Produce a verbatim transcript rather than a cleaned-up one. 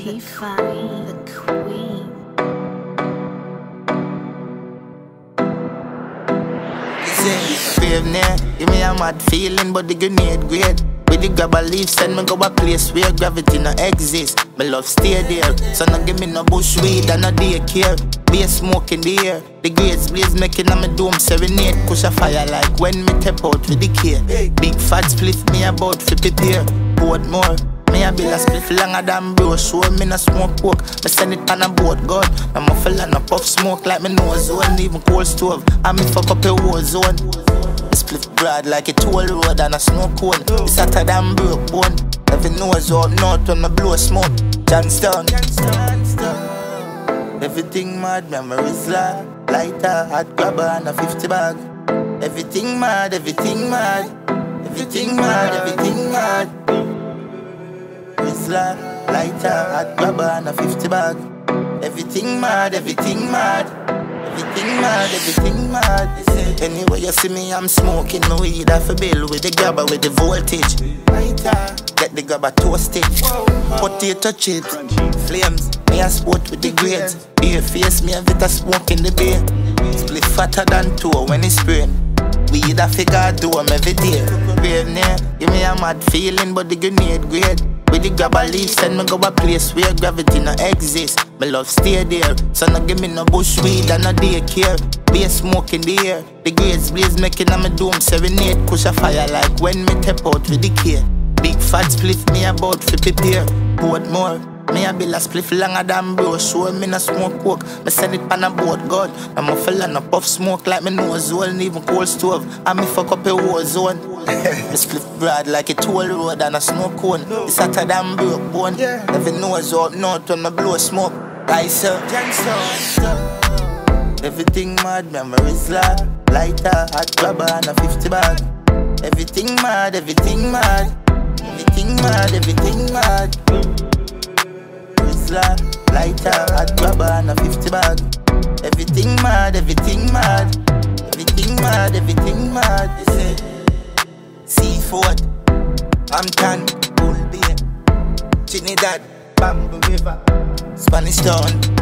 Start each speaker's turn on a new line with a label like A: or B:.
A: P-Fine, the queen.
B: Brave near, give me a mad feeling, but the grenade great. With the grab a leaf, send me go a place where gravity no exist. My love stay there, so no give me no bush weed and no daycare. Be a smoke in the air, the grades blaze making on my dome serenade. Push a fire like when me tap out with the care. Big fat split me about fi prepare. Boat more, me a bill a split longer than bro. Show me no smoke pork, me send it on a boat God. I'm a fella no puff smoke like me nose zone. Even cold stove, and me fuck up a war zone. Split broad like a toll road and a snow cone. It's hotter than broke bone. Every nose up north when me blow smoke. Johnstown. Everything mad, memories la. Lighter, hot grabber and a fifty bag. Everything mad, everything mad. Everything mad, everything mad. Rizla, lighter, hot grabber and a fifty bag. Everything mad, everything mad. Everything mad, everything mad. Anyway you see me, I'm smoking my weed off a bill with the grabber with the voltage. Get the grabber toasted. Potato chips, flames. Me a sport with the grades. Beer face, me a bit of smoke in the beer. Split fatter than two when it's spraying. Weed a figure do them every day. Brave near, give me a mad feeling, but the grenade grade. With the grab a leaf, send me go a place where gravity no exist. My love stay there, so no give me no bush weed and no daycare. Be a smoke in the air, the grades blaze making on my dome serenade. Push a fire like when me tap out with the care. Big fat split me about fi prepare. Boat more, me a bill a spliff longer than bro. Show me no smoke coke, me send it pan a boat God. I'm a fella no puff smoke like me nose zone. Even cold stove, and me fuck up a war zone. Me split broad like a toll road and a snow cone. It's hotter than broke bone. Every nose up north when me blow smoke. Ice up, everything mad, memories la. Lighter, hot grabber and a fifty bag. Everything mad, everything mad. Everything mad, everything mad. Rizla, lighter, hot grabber and a fifty bag. Everything mad, everything mad. Everything mad, everything mad. They say Seaford, Hampton, Bull Bay, Trinidad, Bamboo River, Spanish Town.